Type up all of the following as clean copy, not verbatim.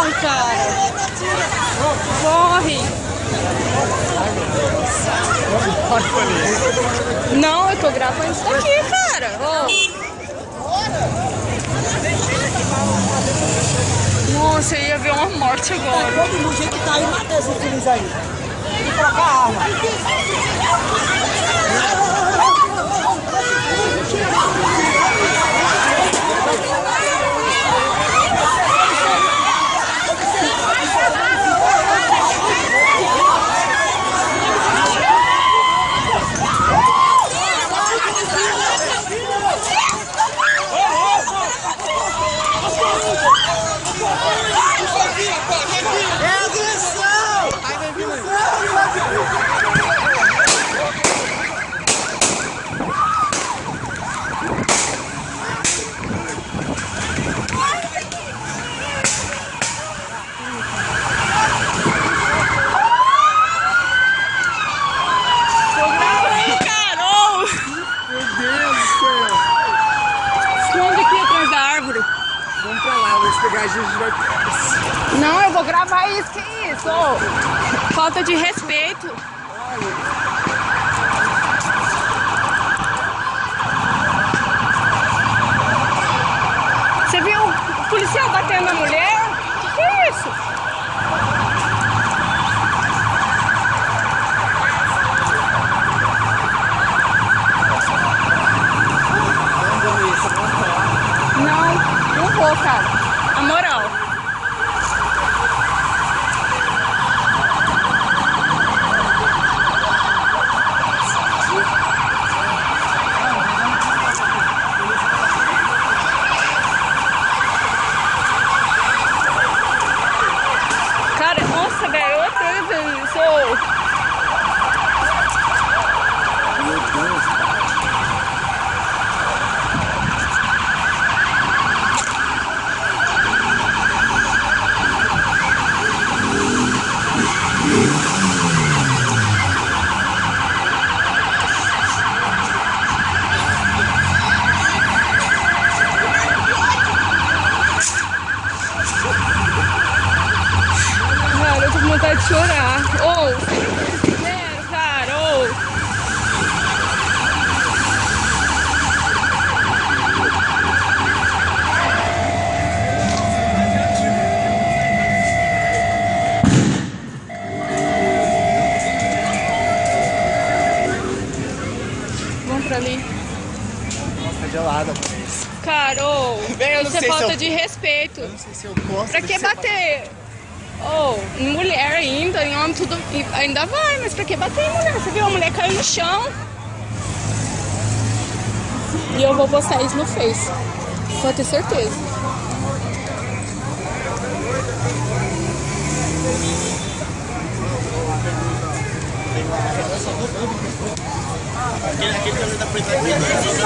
bom, cara. Corre. Não, eu tô gravando isso daqui, cara. Nossa, eu ia ver uma morte agora. Todo mundo que tá aí, mata esses filhos aí. E trocar a arma. Vamos pra lá, vamos pegar a gente vai... Não, eu vou gravar isso, que isso? Falta de respeito. Você viu o policial batendo na mulher? Que é isso? Não vou, cara. A moral. Cara, nossa, velho, eu tenho isso. Meu Deus, cara. Cara, eu tô com vontade de chorar. Sério, cara, Vamos pra ali. Nossa, gelada. Cara, Eu não isso é sei se falta eu- de respeito. Eu não sei se eu gosto. Pra que bater? Mulher ainda, em homem tudo. Ainda vai, mas pra que bater em mulher? Você viu? A mulher caiu no chão. E eu vou postar isso no Face. Pode ter certeza. Aquele também da frente aqui.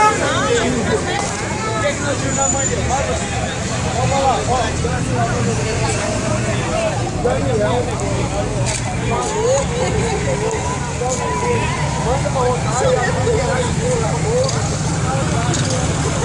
Vamos lá, Daniel.